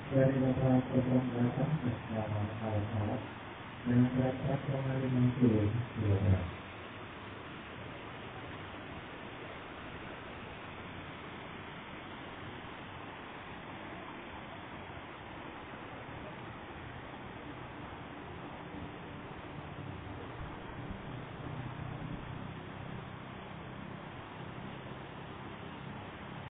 dari beberapa program datang secara hal-hal yang berat 4,50 kg.